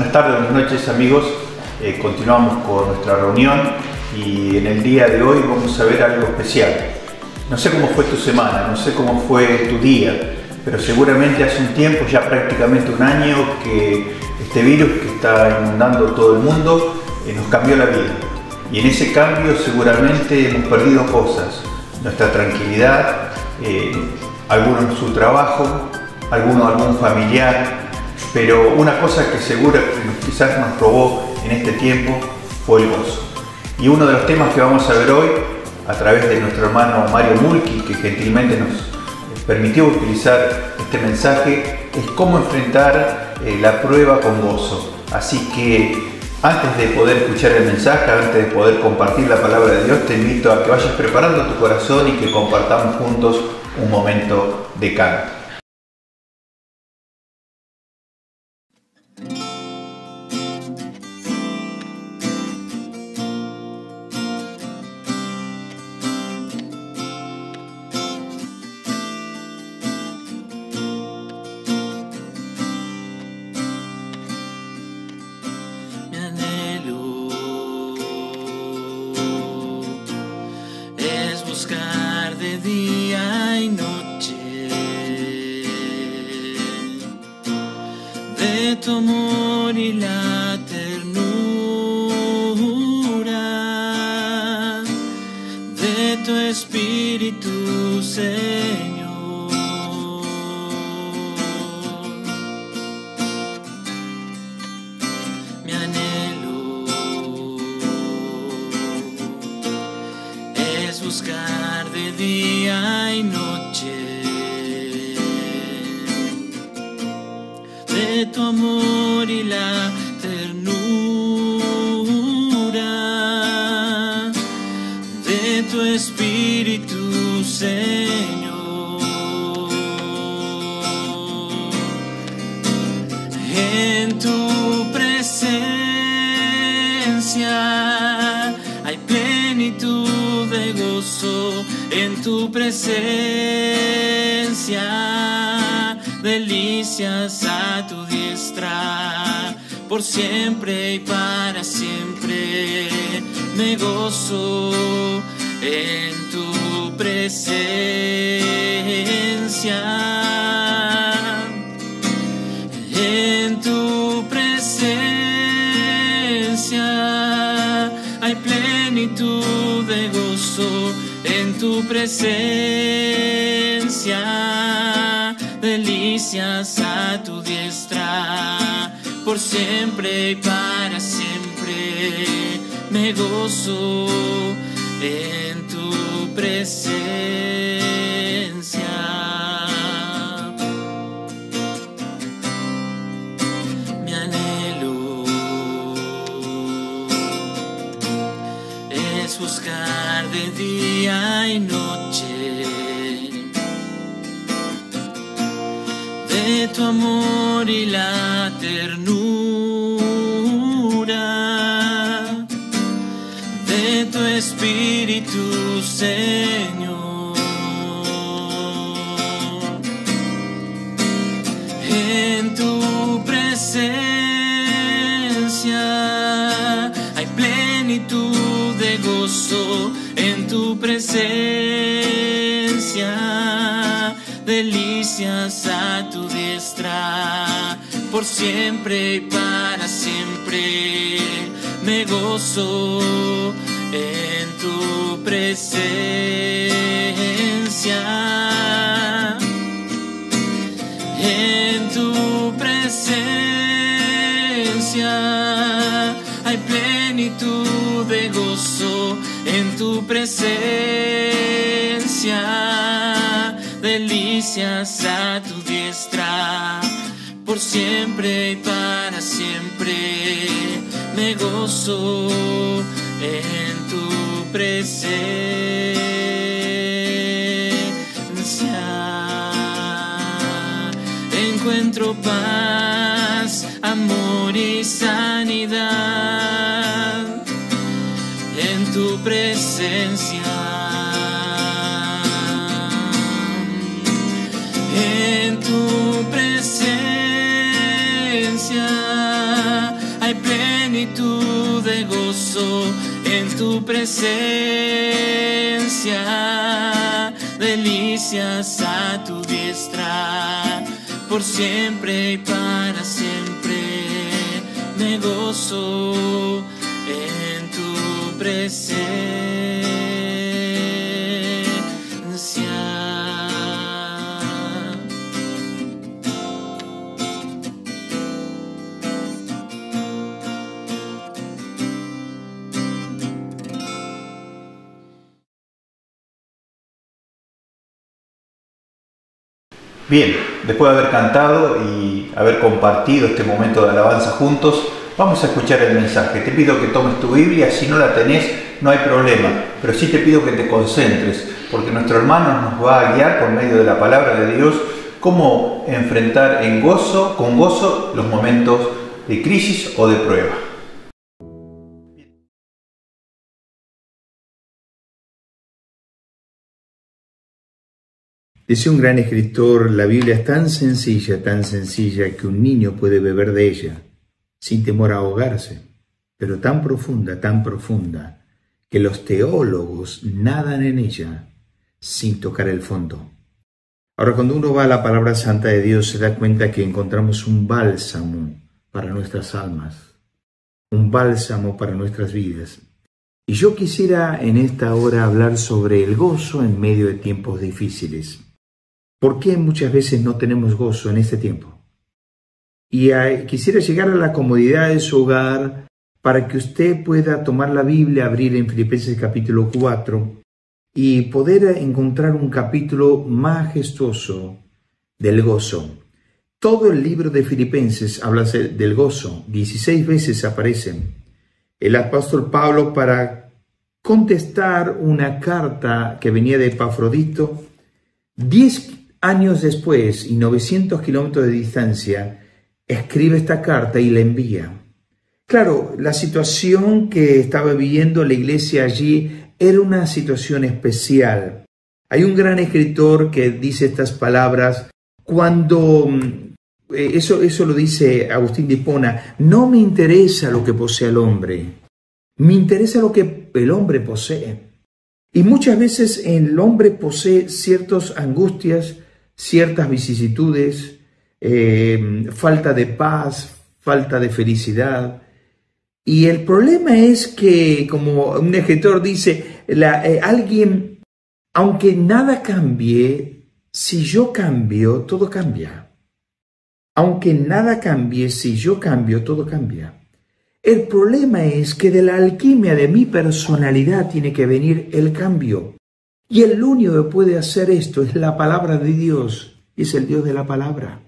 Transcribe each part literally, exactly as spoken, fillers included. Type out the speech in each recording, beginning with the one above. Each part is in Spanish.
Buenas tardes, buenas noches amigos. Eh, continuamos con nuestra reunión y en el día de hoy vamos a ver algo especial. No sé cómo fue tu semana, no sé cómo fue tu día, pero seguramente hace un tiempo, ya prácticamente un año, que este virus que está inundando todo el mundo eh, nos cambió la vida. Y en ese cambio seguramente hemos perdido cosas, nuestra tranquilidad, eh, algunos su trabajo, algunos algún familiar, pero una cosa que seguro que quizás nos robó en este tiempo fue el gozo. Y uno de los temas que vamos a ver hoy, a través de nuestro hermano Mario Mulki, que gentilmente nos permitió utilizar este mensaje, es cómo enfrentar eh, la prueba con gozo. Así que antes de poder escuchar el mensaje, antes de poder compartir la palabra de Dios, te invito a que vayas preparando tu corazón y que compartamos juntos un momento de canto. Buscar de día y noche de tu amor y la ternura de tu Espíritu, Señor. Mi anhelo es buscar de día y noche de tu amor y la ternura de tu Espíritu, Señor. En tu presencia hay plenitud de gozo, en tu presencia delicias a tu diestra, por siempre y para siempre me gozo en tu presencia, en tu presencia hay plenitud de gozo, en tu presencia delicias a tu diestra, por siempre y para siempre me gozo en tu presencia. Mi anhelo es buscar de día y noche de tu amor y la ternura de tu Espíritu, Señor. En tu presencia hay plenitud de gozo, en tu presencia delicias a tu diestra, por siempre y para siempre me gozo en tu presencia, en tu presencia hay plenitud de gozo, en tu presencia delicias a tu diestra, por siempre y para siempre me gozo en tu presencia. Encuentro paz, amor y sanidad en tu presencia. En tu presencia tu presencia, delicias a tu diestra, por siempre y para siempre me gozo en tu presencia. Bien, después de haber cantado y haber compartido este momento de alabanza juntos, vamos a escuchar el mensaje. Te pido que tomes tu Biblia, si no la tenés no hay problema, pero sí te pido que te concentres, porque nuestro hermano nos va a guiar por medio de la palabra de Dios cómo enfrentar en gozo, con gozo, los momentos de crisis o de prueba. Dice un gran escritor, la Biblia es tan sencilla, tan sencilla que un niño puede beber de ella sin temor a ahogarse, pero tan profunda, tan profunda, que los teólogos nadan en ella sin tocar el fondo. Ahora, cuando uno va a la palabra santa de Dios, se da cuenta que encontramos un bálsamo para nuestras almas, un bálsamo para nuestras vidas. Y yo quisiera en esta hora hablar sobre el gozo en medio de tiempos difíciles. ¿Por qué muchas veces no tenemos gozo en este tiempo? Y a, quisiera llegar a la comodidad de su hogar para que usted pueda tomar la Biblia, abrir en Filipenses capítulo cuatro y poder encontrar un capítulo majestuoso del gozo. Todo el libro de Filipenses habla del gozo, dieciséis veces aparecen. El apóstol Pablo, para contestar una carta que venía de Epafrodito, diez años después y novecientos kilómetros de distancia, escribe esta carta y la envía. Claro, la situación que estaba viviendo la iglesia allí era una situación especial. Hay un gran escritor que dice estas palabras cuando, eso, eso lo dice Agustín de Hipona, no me interesa lo que posee el hombre, me interesa lo que el hombre posee. Y muchas veces el hombre posee ciertas angustias, ciertas vicisitudes, eh, falta de paz, falta de felicidad. Y el problema es que, como un escritor dice, la, eh, alguien, aunque nada cambie, si yo cambio, todo cambia. Aunque nada cambie, si yo cambio, todo cambia. El problema es que de la alquimia de mi personalidad tiene que venir el cambio. Y el único que puede hacer esto es la palabra de Dios, y es el Dios de la palabra.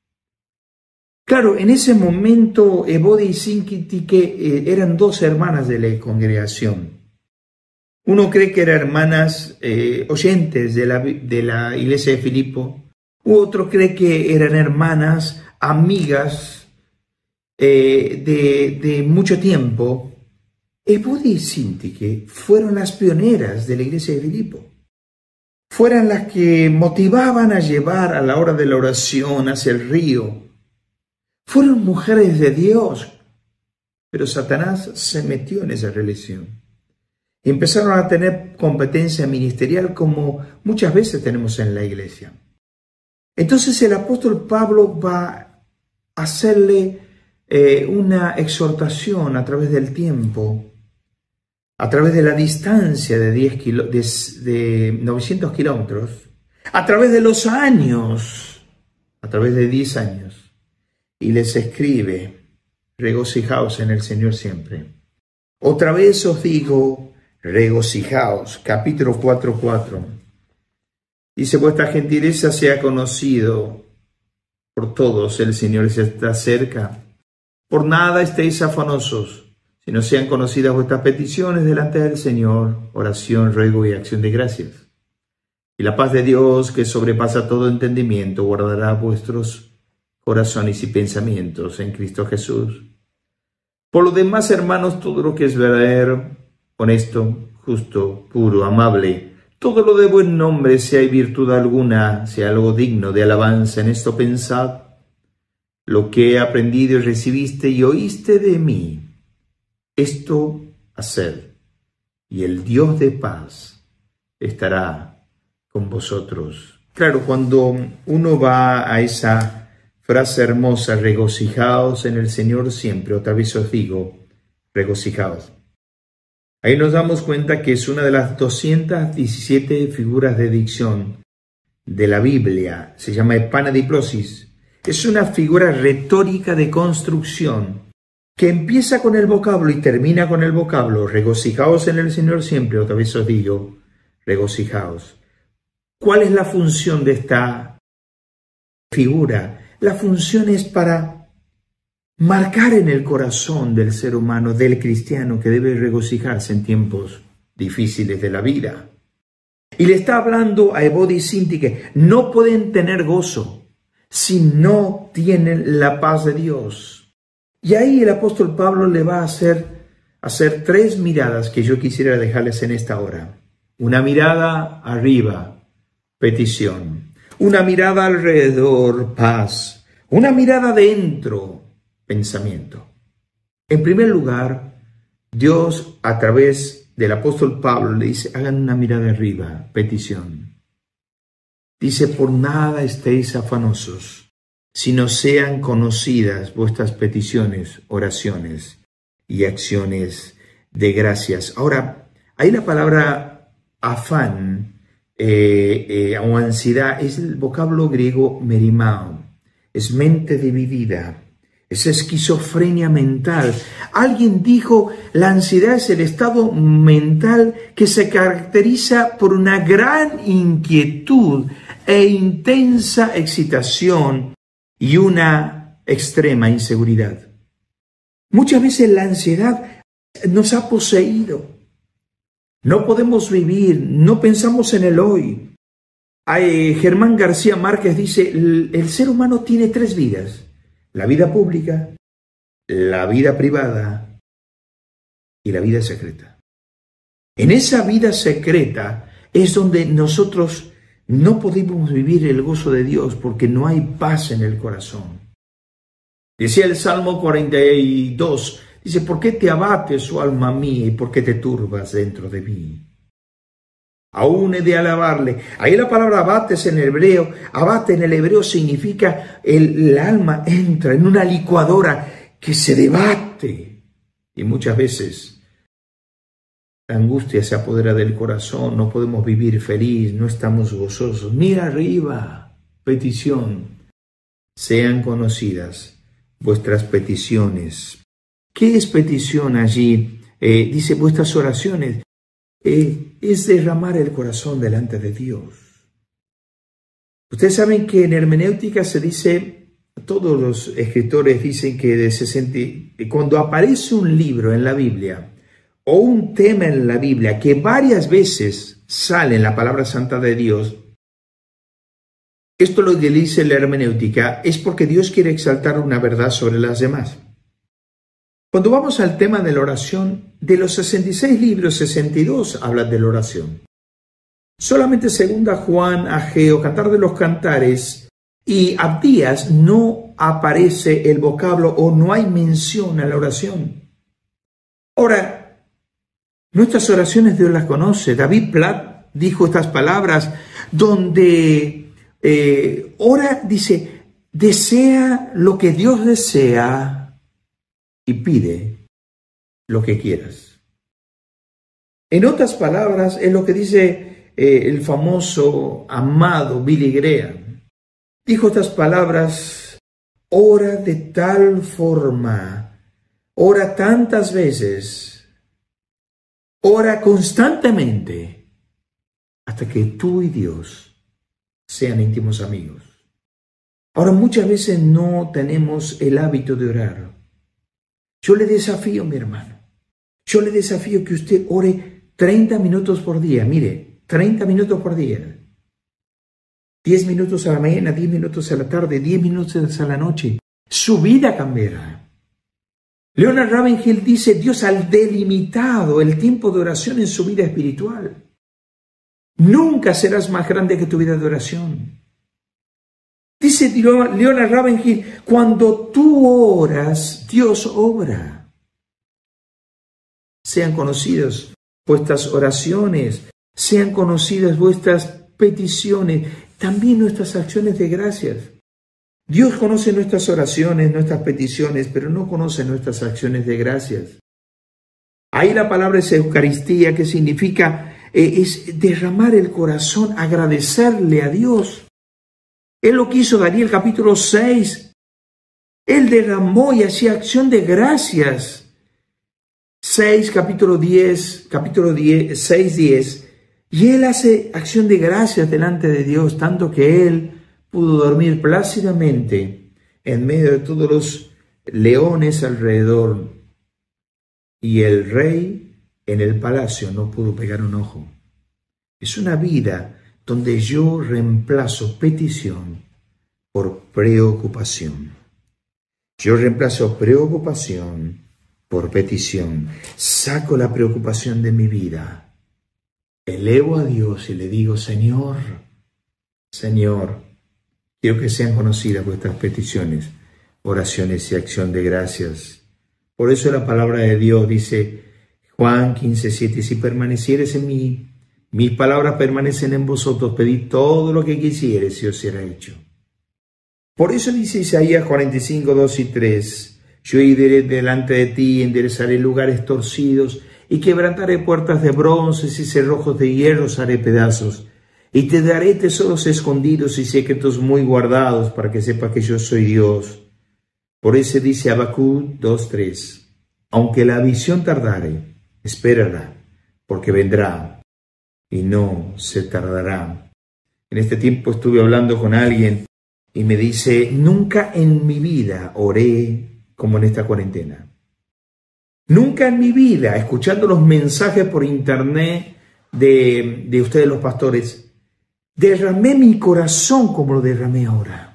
Claro, en ese momento Ebodi y Sinquitike eh, eran dos hermanas de la congregación. Uno cree que eran hermanas eh, oyentes de la, de la iglesia de Filipo, u otro cree que eran hermanas amigas eh, de, de mucho tiempo. Ebodi y Sinquitike fueron las pioneras de la iglesia de Filipo. Fueron las que motivaban a llevar a la hora de la oración hacia el río. Fueron mujeres de Dios, pero Satanás se metió en esa religión. Y empezaron a tener competencia ministerial como muchas veces tenemos en la iglesia. Entonces el apóstol Pablo va a hacerle eh, una exhortación a través del tiempo, a través de la distancia de, diez kilo, de, de novecientos kilómetros, a través de los años, a través de diez años. Y les escribe, regocijaos en el Señor siempre. Otra vez os digo, regocijaos, capítulo cuatro, cuatro. Dice, vuestra gentileza sea conocido por todos, el Señor está cerca. Por nada estéis afanosos, sino sean conocidas vuestras peticiones delante del Señor, oración, ruego y acción de gracias. Y la paz de Dios, que sobrepasa todo entendimiento, guardará vuestros corazones y pensamientos en Cristo Jesús. Por lo demás, hermanos, todo lo que es verdadero, honesto, justo, puro, amable, todo lo de buen nombre, si hay virtud alguna, si hay algo digno de alabanza, en esto pensad. Lo que he aprendido y recibiste y oíste de mí, esto haced, y el Dios de paz estará con vosotros. Claro, cuando uno va a esa frase hermosa, regocijaos en el Señor siempre, otra vez os digo, regocijaos. Ahí nos damos cuenta que es una de las doscientas diecisiete figuras de dicción de la Biblia. Se llama epanadiplosis. Es una figura retórica de construcción que empieza con el vocablo y termina con el vocablo. Regocijaos en el Señor siempre, otra vez os digo, regocijaos. ¿Cuál es la función de esta figura? La función es para marcar en el corazón del ser humano, del cristiano, que debe regocijarse en tiempos difíciles de la vida. Y le está hablando a Evod y Sinti que no pueden tener gozo si no tienen la paz de Dios. Y ahí el apóstol Pablo le va a hacer, hacer tres miradas que yo quisiera dejarles en esta hora. Una mirada arriba, petición. Una mirada alrededor, paz. Una mirada adentro, pensamiento. En primer lugar, Dios a través del apóstol Pablo le dice, hagan una mirada arriba, petición. Dice, por nada estéis afanosos, sino sean conocidas vuestras peticiones, oraciones y acciones de gracias. Ahora, ahí la palabra afán eh, eh, o ansiedad es el vocablo griego merimao, es mente dividida. Es esquizofrenia mental. Alguien dijo, la ansiedad es el estado mental que se caracteriza por una gran inquietud e intensa excitación y una extrema inseguridad. Muchas veces la ansiedad nos ha poseído. No podemos vivir, no pensamos en el hoy. Ay, Germán García Márquez dice, el, el ser humano tiene tres vidas. La vida pública, la vida privada y la vida secreta. En esa vida secreta es donde nosotros no podemos vivir el gozo de Dios porque no hay paz en el corazón. Decía el Salmo cuarenta y dos, dice, ¿por qué te abates, oh alma mía, y por qué te turbas dentro de mí? Aún he de alabarle. Ahí la palabra abates en el hebreo, abate en el hebreo significa el, el alma entra en una licuadora que se debate. Y muchas veces la angustia se apodera del corazón, no podemos vivir feliz, no estamos gozosos. Mira arriba, petición. Sean conocidas vuestras peticiones. ¿Qué es petición allí? Eh, dice vuestras oraciones. Eh, es derramar el corazón delante de Dios. Ustedes saben que en hermenéutica se dice, todos los escritores dicen que de sesenta, cuando aparece un libro en la Biblia o un tema en la Biblia que varias veces sale en la palabra santa de Dios, esto lo que dice la hermenéutica es porque Dios quiere exaltar una verdad sobre las demás. Cuando vamos al tema de la oración, de los sesenta y seis libros, sesenta y dos hablan de la oración. Solamente segunda Juan, Ageo, Cantar de los Cantares y Abdías no aparece el vocablo o no hay mención a la oración. Ahora, nuestras oraciones Dios las conoce. David Platt dijo estas palabras donde eh, ora, dice, desea lo que Dios desea y pide lo que quieras. En otras palabras, es lo que dice eh, el famoso amado Billy Graham. Dijo estas palabras, ora de tal forma, ora tantas veces, ora constantemente, hasta que tú y Dios sean íntimos amigos. Ahora, muchas veces no tenemos el hábito de orar. Yo le desafío, mi hermano, yo le desafío que usted ore treinta minutos por día. Mire, treinta minutos por día. diez minutos a la mañana, diez minutos a la tarde, diez minutos a la noche. Su vida cambiará. Leonard Ravenhill dice, Dios ha delimitado el tiempo de oración en su vida espiritual. Nunca serás más grande que tu vida de oración. Dice Leonard Ravenhill, cuando tú oras, Dios obra. Sean conocidos vuestras oraciones, sean conocidas vuestras peticiones, también nuestras acciones de gracias. Dios conoce nuestras oraciones, nuestras peticiones, pero no conoce nuestras acciones de gracias. Ahí la palabra es Eucaristía, que significa, eh, es derramar el corazón, agradecerle a Dios. Es lo que hizo Daniel capítulo seis. Él derramó y hacía acción de gracias. seis, capítulo diez, capítulo diez, seis, diez. Y él hace acción de gracias delante de Dios, tanto que él pudo dormir plácidamente en medio de todos los leones alrededor. Y el rey en el palacio no pudo pegar un ojo. Es una vida donde yo reemplazo petición por preocupación. Yo reemplazo preocupación por petición. Saco la preocupación de mi vida. Elevo a Dios y le digo, Señor, Señor, quiero que sean conocidas vuestras peticiones, oraciones y acción de gracias. Por eso la palabra de Dios dice, Juan quince, siete, si permanecieres en mí, mis palabras permanecen en vosotros, pedid todo lo que quisieres y os será hecho. Por eso dice Isaías cuarenta y cinco, dos y tres, yo iré delante de ti, enderezaré lugares torcidos y quebrantaré puertas de bronce y cerrojos de hierro haré pedazos. Y te daré tesoros escondidos y secretos muy guardados para que sepas que yo soy Dios. Por eso dice Habacuc dos, tres, aunque la visión tardare, espérala, porque vendrá y no se tardará. En este tiempo estuve hablando con alguien y me dice, nunca en mi vida oré como en esta cuarentena. Nunca en mi vida, escuchando los mensajes por internet de, de ustedes los pastores, derramé mi corazón como lo derramé ahora.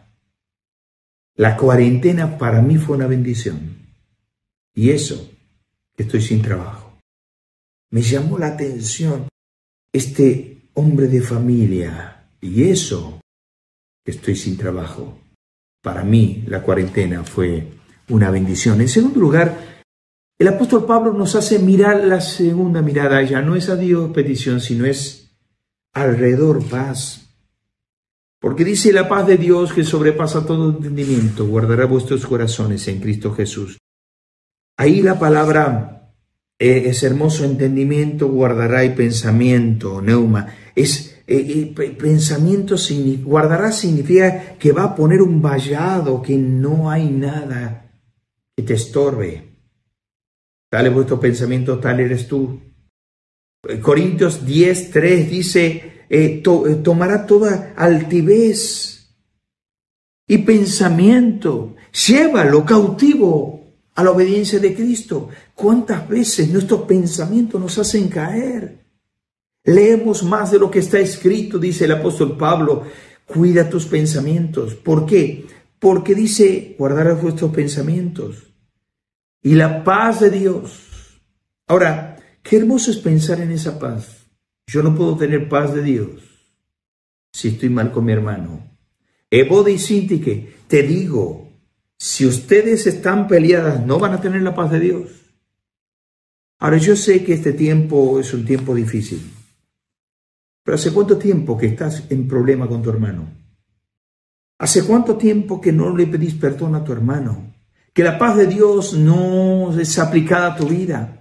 La cuarentena para mí fue una bendición. Y eso, que estoy sin trabajo. Me llamó la atención este hombre de familia. Y eso, que estoy sin trabajo. Para mí, la cuarentena fue una bendición. En segundo lugar, el apóstol Pablo nos hace mirar la segunda mirada. Ya no es a Dios petición, sino es alrededor paz. Porque dice la paz de Dios que sobrepasa todo entendimiento, guardará vuestros corazones en Cristo Jesús. Ahí la palabra eh, es hermoso entendimiento, guardará y pensamiento, neuma. Es eh, eh, pensamiento, guardará significa que va a poner un vallado, que no hay nada que te estorbe. Tal es vuestro pensamiento, tal eres tú. Corintios diez, tres dice, eh, to, eh, tomará toda altivez y pensamiento, llévalo cautivo a la obediencia de Cristo. ¿Cuántas veces nuestros pensamientos nos hacen caer? Leemos más de lo que está escrito, dice el apóstol Pablo, cuida tus pensamientos. ¿Por qué? Porque dice, guardarás vuestros pensamientos y la paz de Dios. Ahora, qué hermoso es pensar en esa paz. Yo no puedo tener paz de Dios si estoy mal con mi hermano. Evode y Sintique, te digo, si ustedes están peleadas, no van a tener la paz de Dios. Ahora, yo sé que este tiempo es un tiempo difícil. Pero ¿hace cuánto tiempo que estás en problema con tu hermano? ¿Hace cuánto tiempo que no le pedís perdón a tu hermano? Que la paz de Dios no es aplicada a tu vida.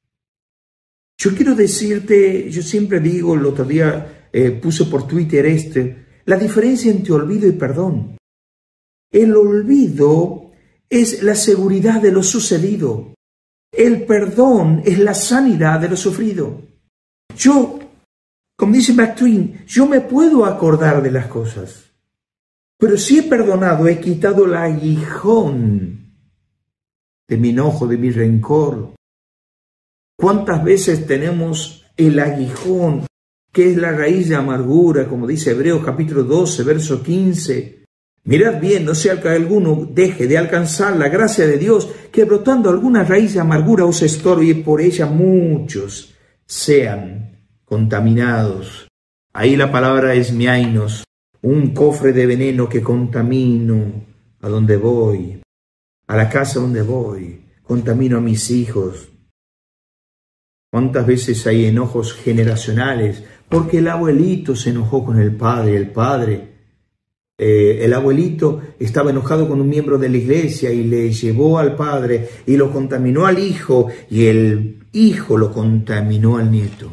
Yo quiero decirte, yo siempre digo, el otro día eh, puse por Twitter este, la diferencia entre olvido y perdón. El olvido es la seguridad de lo sucedido. El perdón es la sanidad de lo sufrido. Yo, como dice McTwain, yo me puedo acordar de las cosas, pero si he perdonado, he quitado el aguijón de mi enojo, de mi rencor. ¿Cuántas veces tenemos el aguijón, que es la raíz de amargura, como dice Hebreos capítulo doce, verso quince? Mirad bien, no sea que alguno deje de alcanzar la gracia de Dios, que brotando alguna raíz de amargura os estorbe y por ella muchos sean contaminados. Ahí la palabra es miainos, un cofre de veneno que contamino a donde voy, a la casa donde voy, contamino a mis hijos. ¿Cuántas veces hay enojos generacionales? Porque el abuelito se enojó con el padre, el padre, eh, el abuelito estaba enojado con un miembro de la iglesia y le llevó al padre y lo contaminó al hijo y el hijo lo contaminó al nieto.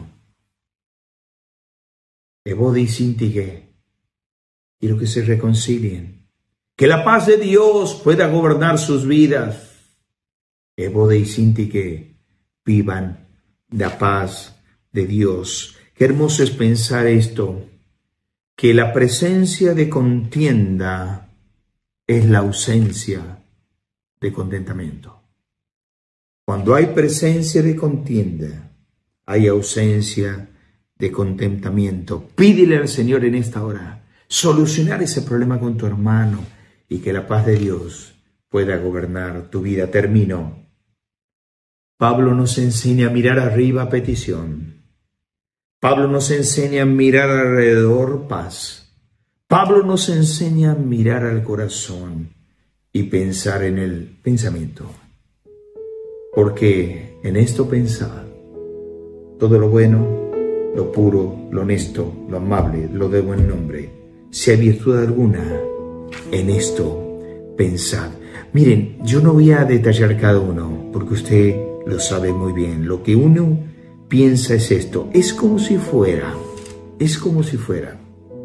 Evode y Sintigue, quiero que se reconcilien, que la paz de Dios pueda gobernar sus vidas. Evode y Sintigue, vivan la paz de Dios. Qué hermoso es pensar esto, que la presencia de contienda es la ausencia de contentamiento. Cuando hay presencia de contienda, hay ausencia de contentamiento. Pídele al Señor en esta hora solucionar ese problema con tu hermano y que la paz de Dios pueda gobernar tu vida. Termino. Pablo nos enseña a mirar arriba a petición. Pablo nos enseña a mirar alrededor paz. Pablo nos enseña a mirar al corazón y pensar en el pensamiento. Porque en esto pensar todo lo bueno, lo puro, lo honesto, lo amable, lo de buen nombre, si hay virtud alguna, en esto pensad. Miren, yo no voy a detallar cada uno, porque usted lo sabe muy bien. Lo que uno piensa es esto. Es como si fuera, es como si fuera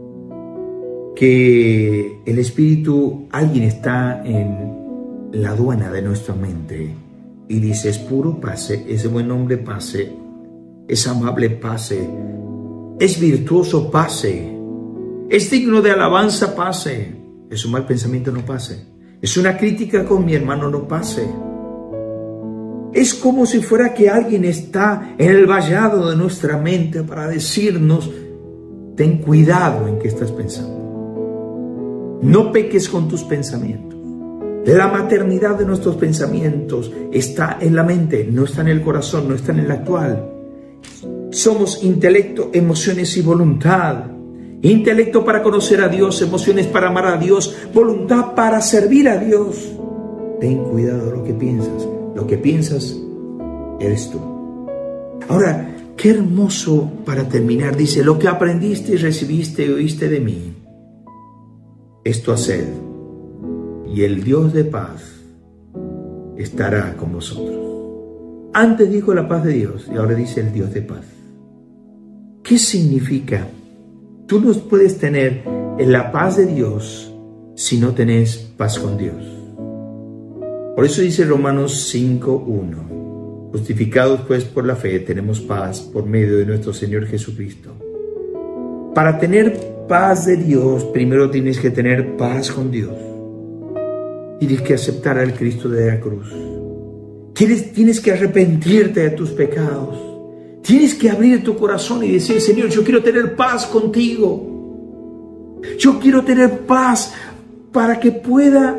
que el Espíritu, alguien está en la aduana de nuestra mente y dice, es puro, pase, es de buen nombre, pase, es amable, pase, es virtuoso, pase, es digno de alabanza, pase, es un mal pensamiento, no pase, es una crítica con mi hermano, no pase. Es como si fuera que alguien está en el vallado de nuestra mente para decirnos, ten cuidado en qué estás pensando. No peques con tus pensamientos. La maternidad de nuestros pensamientos está en la mente, no está en el corazón, no está en el actual. Somos intelecto, emociones y voluntad. Intelecto para conocer a Dios, emociones para amar a Dios, voluntad para servir a Dios. Ten cuidado de lo que piensas. Lo que piensas eres tú. Ahora, qué hermoso para terminar. Dice, lo que aprendiste y recibiste y oíste de mí, esto haced, y el Dios de paz estará con vosotros. Antes dijo la paz de Dios y ahora dice el Dios de paz. ¿Qué significa? Tú no puedes tener la paz de Dios si no tenés paz con Dios. Por eso dice Romanos cinco uno, justificados pues por la fe tenemos paz por medio de nuestro Señor Jesucristo. Para tener paz de Dios, primero tienes que tener paz con Dios. Tienes que aceptar al Cristo de la cruz. Tienes, tienes que arrepentirte de tus pecados. Tienes que abrir tu corazón y decir, Señor, yo quiero tener paz contigo. Yo quiero tener paz para que pueda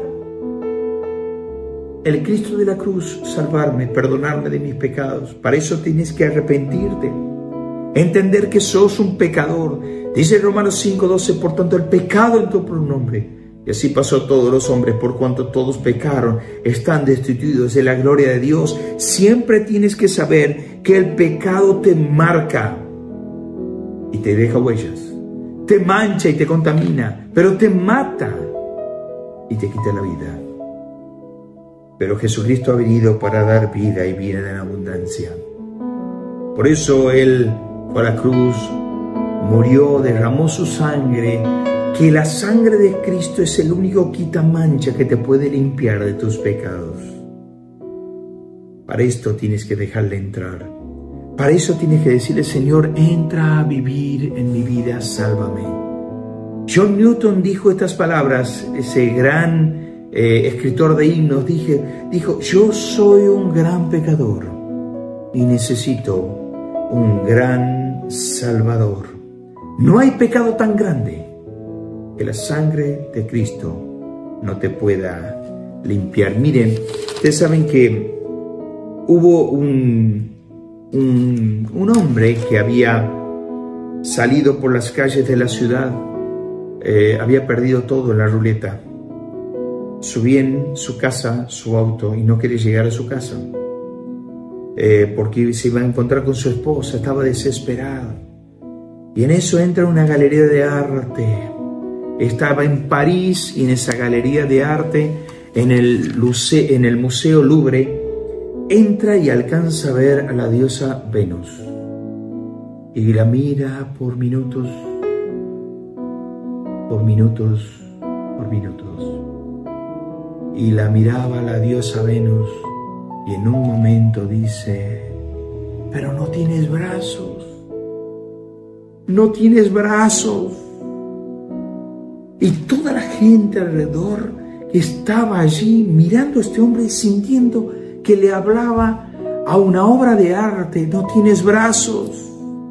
el Cristo de la cruz salvarme, perdonarme de mis pecados. Para eso tienes que arrepentirte. Entender que sos un pecador. Dice Romanos cinco doce, por tanto el pecado entró por un hombre, y así pasó a todos los hombres, por cuanto todos pecaron, están destituidos de la gloria de Dios. Siempre tienes que saber que el pecado te marca y te deja huellas, te mancha y te contamina, pero te mata y te quita la vida. Pero Jesucristo ha venido para dar vida y vida en abundancia. Por eso Él fue a la cruz, murió, derramó su sangre, que la sangre de Cristo es el único quitamancha que te puede limpiar de tus pecados. Para esto tienes que dejarle entrar. Para eso tienes que decirle, Señor, entra a vivir en mi vida, sálvame. John Newton dijo estas palabras, ese gran eh, escritor de himnos, dije, dijo, yo soy un gran pecador y necesito un gran Salvador. No hay pecado tan grande que la sangre de Cristo no te pueda limpiar. Miren, ustedes saben que hubo un, un, un hombre que había salido por las calles de la ciudad, eh, había perdido todo en la ruleta, su bien, su casa, su auto, y no quería llegar a su casa. eh, porque se iba a encontrar con su esposa, estaba desesperado. Y en eso entra a una galería de arte. Estaba en París y en esa galería de arte, en el, Luce, en el Museo Louvre, entra y alcanza a ver a la diosa Venus. Y la mira por minutos, por minutos, por minutos. Y la miraba la diosa Venus y en un momento dice: pero no tienes brazos, no tienes brazos. Y toda la gente alrededor estaba allí mirando a este hombre y sintiendo que le hablaba a una obra de arte: no tienes brazos.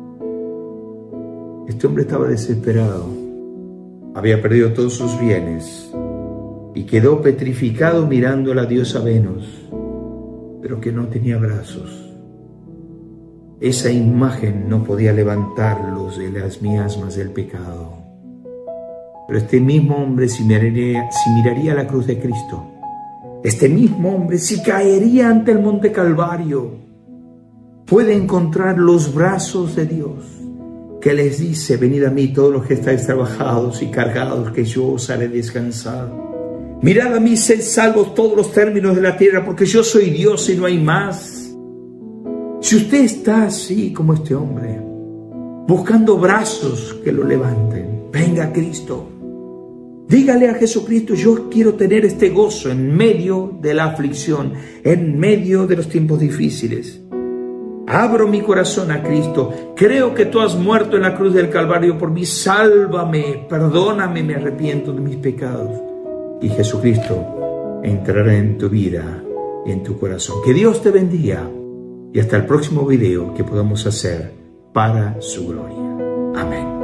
Este hombre estaba desesperado, había perdido todos sus bienes y quedó petrificado mirando a la diosa Venus, pero que no tenía brazos. Esa imagen no podía levantarlos de las miasmas del pecado. Pero este mismo hombre, si miraría, si miraría la cruz de Cristo, este mismo hombre, si caería ante el monte Calvario, puede encontrar los brazos de Dios, que les dice: venid a mí todos los que estáis trabajados y cargados, que yo os haré descansar. Mirad a mí, sed salvos todos los términos de la tierra, porque yo soy Dios y no hay más. Si usted está así como este hombre, buscando brazos que lo levanten, venga a Cristo. Dígale a Jesucristo: yo quiero tener este gozo en medio de la aflicción, en medio de los tiempos difíciles. Abro mi corazón a Cristo. Creo que tú has muerto en la cruz del Calvario por mí. Sálvame, perdóname, me arrepiento de mis pecados. Y Jesucristo entrará en tu vida y en tu corazón. Que Dios te bendiga. Y hasta el próximo video que podamos hacer para su gloria. Amén.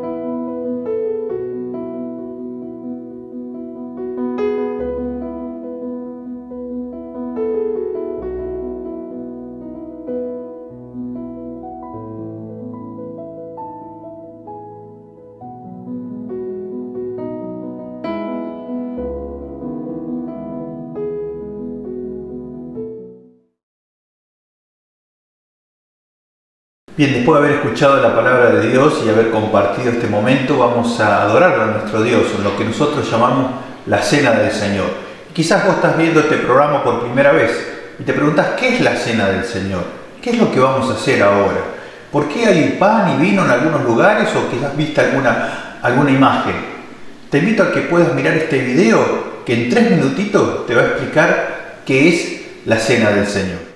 Bien, después de haber escuchado la palabra de Dios y haber compartido este momento, vamos a adorar a nuestro Dios en lo que nosotros llamamos la Cena del Señor. Quizás vos estás viendo este programa por primera vez y te preguntas: ¿qué es la Cena del Señor? ¿Qué es lo que vamos a hacer ahora? ¿Por qué hay pan y vino en algunos lugares o quizás viste alguna, alguna imagen? Te invito a que puedas mirar este video que en tres minutitos te va a explicar qué es la Cena del Señor.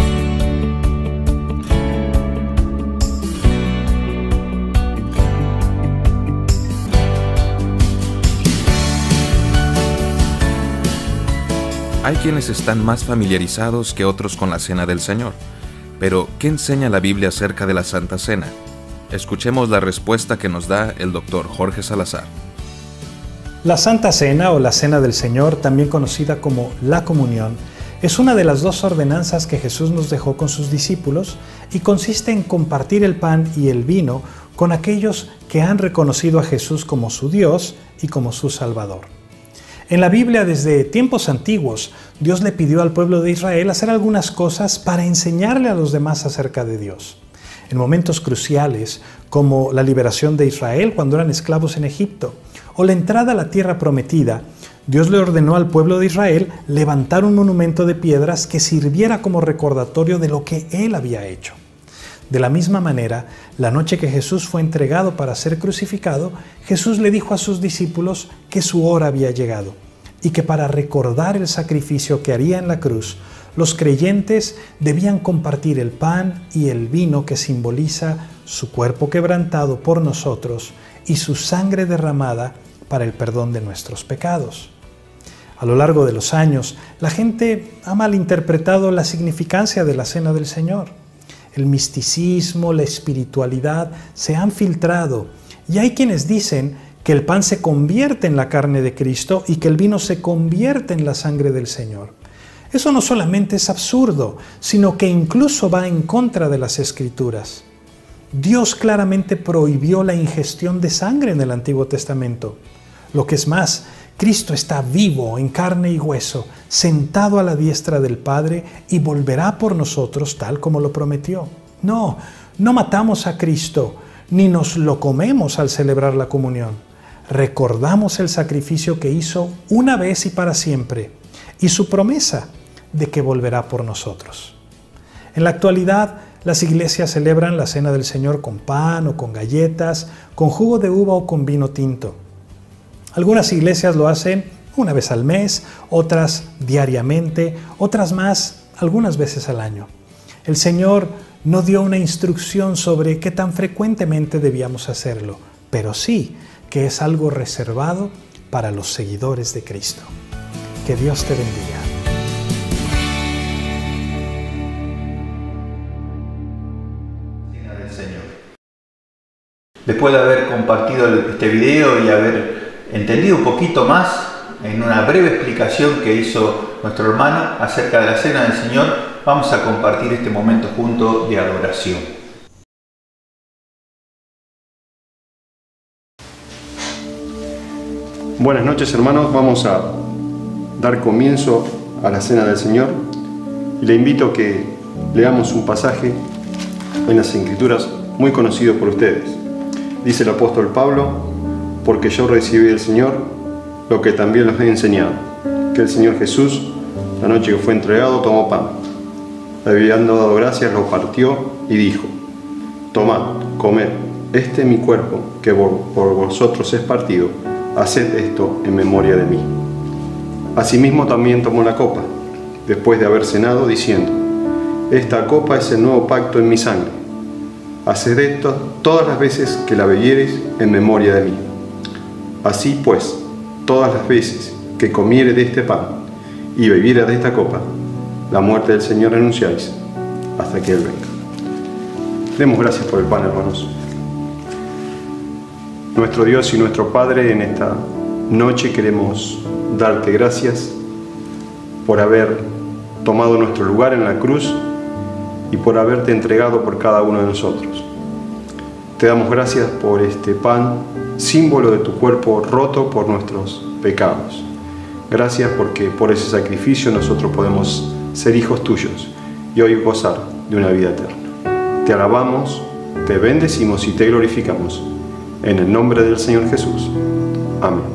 Hay quienes están más familiarizados que otros con la Cena del Señor. Pero, ¿qué enseña la Biblia acerca de la Santa Cena? Escuchemos la respuesta que nos da el doctor Jorge Salazar. La Santa Cena o la Cena del Señor, también conocida como la Comunión, es una de las dos ordenanzas que Jesús nos dejó con sus discípulos y consiste en compartir el pan y el vino con aquellos que han reconocido a Jesús como su Dios y como su Salvador. En la Biblia, desde tiempos antiguos, Dios le pidió al pueblo de Israel hacer algunas cosas para enseñarle a los demás acerca de Dios. En momentos cruciales, como la liberación de Israel cuando eran esclavos en Egipto, o la entrada a la tierra prometida, Dios le ordenó al pueblo de Israel levantar un monumento de piedras que sirviera como recordatorio de lo que Él había hecho. De la misma manera, la noche que Jesús fue entregado para ser crucificado, Jesús le dijo a sus discípulos que su hora había llegado y que para recordar el sacrificio que haría en la cruz, los creyentes debían compartir el pan y el vino que simboliza su cuerpo quebrantado por nosotros y su sangre derramada para el perdón de nuestros pecados. A lo largo de los años, la gente ha malinterpretado la significancia de la Cena del Señor. El misticismo, la espiritualidad se han filtrado y hay quienes dicen que el pan se convierte en la carne de Cristo y que el vino se convierte en la sangre del Señor. Eso no solamente es absurdo, sino que incluso va en contra de las Escrituras. Dios claramente prohibió la ingestión de sangre en el Antiguo Testamento. Lo que es más, Cristo está vivo en carne y hueso, sentado a la diestra del Padre y volverá por nosotros tal como lo prometió. No, no matamos a Cristo, ni nos lo comemos al celebrar la comunión. Recordamos el sacrificio que hizo una vez y para siempre y su promesa de que volverá por nosotros. En la actualidad, las iglesias celebran la Cena del Señor con pan o con galletas, con jugo de uva o con vino tinto. Algunas iglesias lo hacen una vez al mes, otras diariamente, otras más algunas veces al año. El Señor no dio una instrucción sobre qué tan frecuentemente debíamos hacerlo, pero sí que es algo reservado para los seguidores de Cristo. Que Dios te bendiga. Después de haber compartido este video y haber entendido un poquito más en una breve explicación que hizo nuestro hermano acerca de la Cena del Señor, vamos a compartir este momento juntos de adoración. Buenas noches, hermanos. Vamos a dar comienzo a la Cena del Señor y le invito a que leamos un pasaje en las Escrituras muy conocido por ustedes. Dice el apóstol Pablo: porque yo recibí del Señor lo que también los he enseñado, que el Señor Jesús, la noche que fue entregado, tomó pan. Habiendo dado gracias, lo partió y dijo: tomad, comed, este es mi cuerpo, que por vosotros es partido, haced esto en memoria de mí. Asimismo también tomó la copa, después de haber cenado, diciendo: esta copa es el nuevo pacto en mi sangre. Haced esto todas las veces que la bebiereis en memoria de mí. Así pues, todas las veces que comiere de este pan y bebiere de esta copa, la muerte del Señor anunciáis hasta que Él venga. Demos gracias por el pan, hermanos. Nuestro Dios y nuestro Padre, en esta noche queremos darte gracias por haber tomado nuestro lugar en la cruz y por haberte entregado por cada uno de nosotros. Te damos gracias por este pan, símbolo de tu cuerpo roto por nuestros pecados. Gracias porque por ese sacrificio nosotros podemos ser hijos tuyos y hoy gozar de una vida eterna. Te alabamos, te bendecimos y te glorificamos. En el nombre del Señor Jesús. Amén.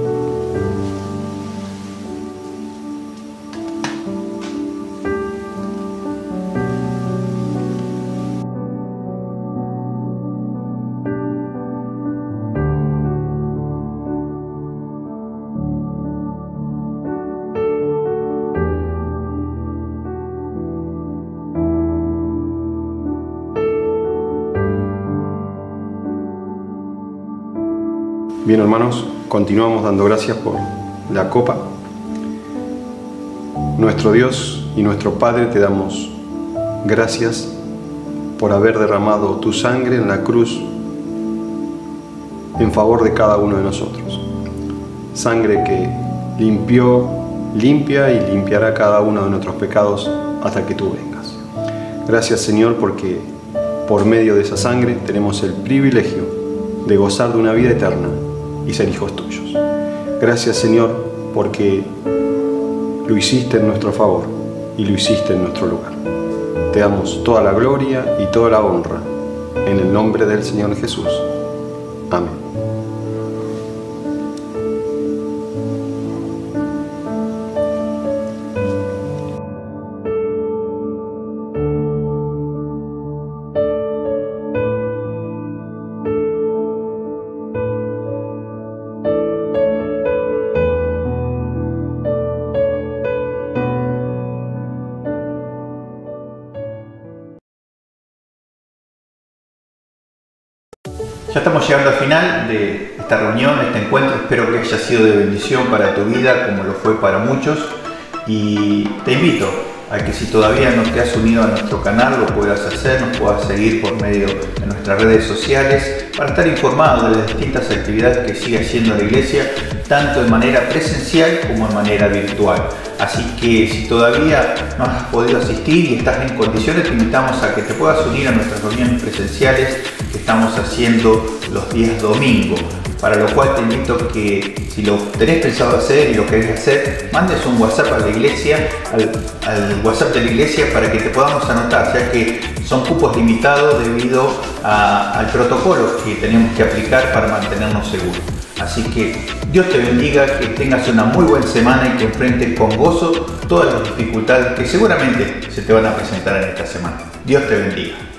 Bien, hermanos, continuamos dando gracias por la copa. Nuestro Dios y nuestro Padre, te damos gracias por haber derramado tu sangre en la cruz en favor de cada uno de nosotros. Sangre que limpió, limpia y limpiará cada uno de nuestros pecados hasta que tú vengas. Gracias, Señor, porque por medio de esa sangre tenemos el privilegio de gozar de una vida eterna y ser hijos tuyos. Gracias, Señor, porque lo hiciste en nuestro favor y lo hiciste en nuestro lugar. Te damos toda la gloria y toda la honra en el nombre del Señor Jesús. Amén. Ya estamos llegando al final de esta reunión, de este encuentro. Espero que haya sido de bendición para tu vida, como lo fue para muchos. Y te invito a que si todavía no te has unido a nuestro canal, lo puedas hacer, nos puedas seguir por medio de nuestras redes sociales para estar informado de las distintas actividades que sigue haciendo la Iglesia, tanto de manera presencial como de manera virtual. Así que si todavía no has podido asistir y estás en condiciones, te invitamos a que te puedas unir a nuestras reuniones presenciales que estamos haciendo los días domingos. para lo cual te invito a que, si lo tenés pensado hacer y lo querés hacer, mandes un WhatsApp a la iglesia, al, al WhatsApp de la iglesia, para que te podamos anotar, ya que son cupos limitados debido a, al protocolo que tenemos que aplicar para mantenernos seguros. Así que Dios te bendiga, que tengas una muy buena semana y que enfrentes con gozo todas las dificultades que seguramente se te van a presentar en esta semana. Dios te bendiga.